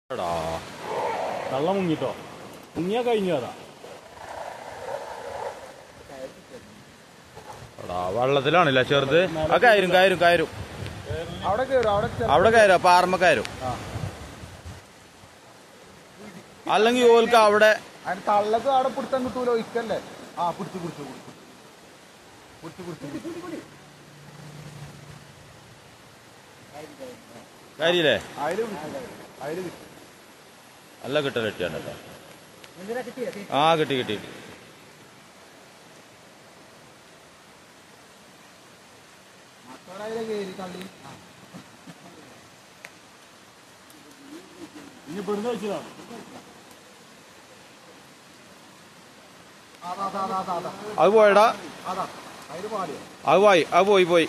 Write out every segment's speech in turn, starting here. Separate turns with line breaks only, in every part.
എടാ കള്ളം മുങ്ങിട്ടോ മുങ്ങിയാ കഴിഞ്ഞതാ. എടാ വെള്ളത്തിലാണില്ല ചെറുത്. ആ കയറും കയറും കയറും അവിടെ കയറും പാറമ്മ കയറും. അല്ലെങ്കിൽ ഓൽക്ക് അവിടെ
തള്ളക്ക് അവിടെ പിടുത്തം കിട്ടൂലോ ഇക്കല്ലേ. ആ പിടിച്ചു പിടിച്ചു
കാര്യല്ലേ
അതില്
നല്ല കിട്ടൽ കിട്ടിയാണ്ടല്ലോ. ആ കിട്ടി കിട്ടി. ഇനി പെടുന്ന വെച്ചതാണ്. അത് പോയടാ. അത് പോയി പോയി.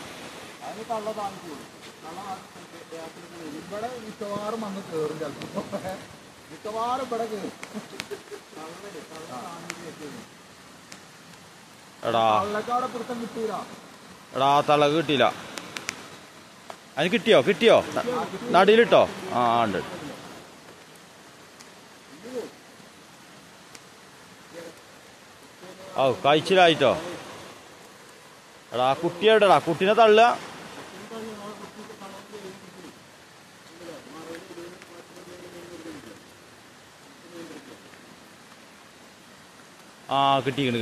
ഇവിടെ മിക്കവാറും വന്ന് കേറും ചിലപ്പോ. മിക്കവാറും ഇവിടെ കേറും.
എടാ
തള്ളക്കവിടെ പിടുത്തം കിട്ടൂല.
എടാ തള കിട്ടിയില്ല. അതിന് കിട്ടിയോ നടിയിലിട്ടോ? ആ ഉണ്ട്. ഓ കഴിച്ചിലായിട്ടോ. എടാ കുട്ടി എവിടെടാ? കുട്ടീനെ തള്ളുക. ആ കിട്ടിക്കണ്.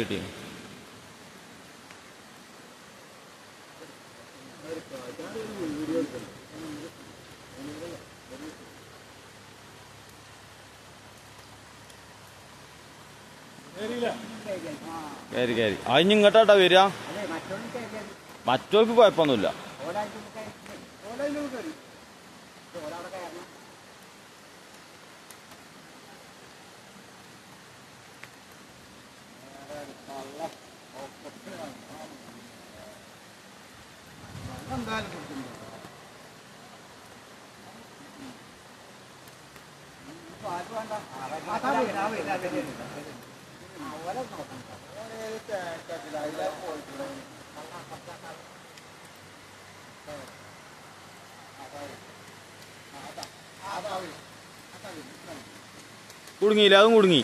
കയറി അതിന് ഇങ്ങോട്ടാട്ടാ വരിക. മറ്റോർക്ക് കുഴപ്പമൊന്നുമില്ല. കുടുങ്ങിയില്ല, അതും കുടുങ്ങി.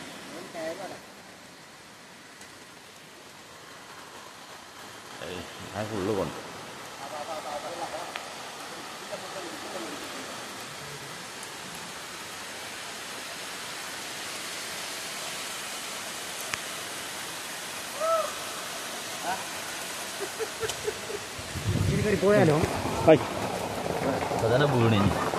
ഞാൻ ഫുള്ള് കൊണ്ട് പോയാലോ. വീണി